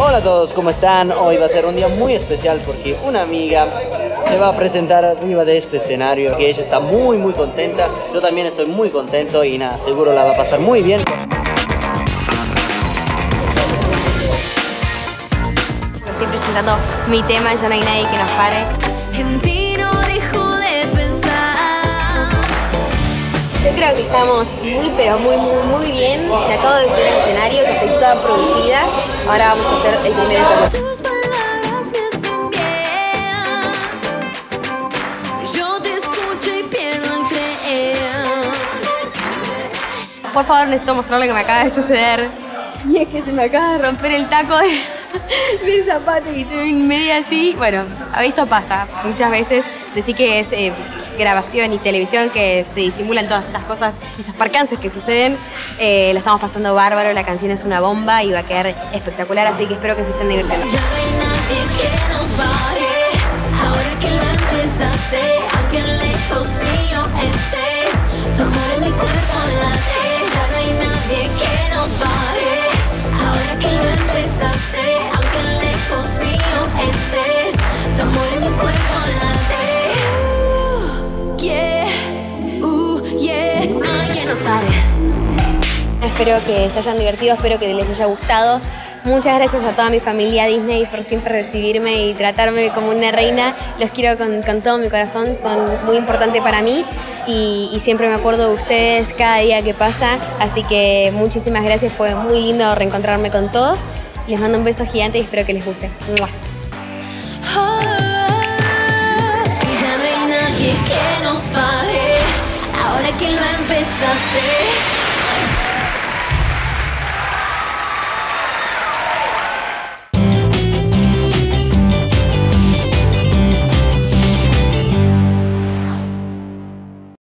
Hola a todos, ¿cómo están? Hoy va a ser un día muy especial porque una amiga se va a presentar arriba de este escenario, que ella está muy contenta. Yo también estoy muy contento y nada, seguro la va a pasar muy bien. Estoy presentando mi tema, Ya no hay nadie que nos pare. En ti no dejo de pensar. Yo creo que estamos muy bien. Me acabo de subir al escenario, ya estoy toda producida. Ahora vamos a hacer el primer ensayo. Tus palabras me hacen bien. Yo te escucho y pierdo el creer. Por favor, necesito mostrar lo que me acaba de suceder. Y es que se me acaba de romper el taco del zapato y estoy en media así. Bueno, esto pasa muchas veces. Decir que es grabación y televisión, que se disimulan todas estas cosas, estos percances que suceden. La estamos pasando bárbaro, la canción es una bomba y va a quedar espectacular, así que espero que se estén divirtiendo. Ya no hay nadie que nos pare. Ahora que lo empezaste, aunque lejos mío estés, tu amor en mi cuerpo late. Ya no hay nadie que nos pare. Ahora que lo empezaste, aunque lejos mío estés, tu amor en mi cuerpo late. Yeah, no hay quien nos pare. Espero que se hayan divertido, espero que les haya gustado. Muchas gracias a toda mi familia Disney por siempre recibirme y tratarme como una reina. Los quiero con todo mi corazón, son muy importantes para mí y siempre me acuerdo de ustedes cada día que pasa. Así que muchísimas gracias, fue muy lindo reencontrarme con todos. Les mando un beso gigante y espero que les guste. ¡Mua! Ya no hay nadie que nos pare. Ahora que lo empezaste.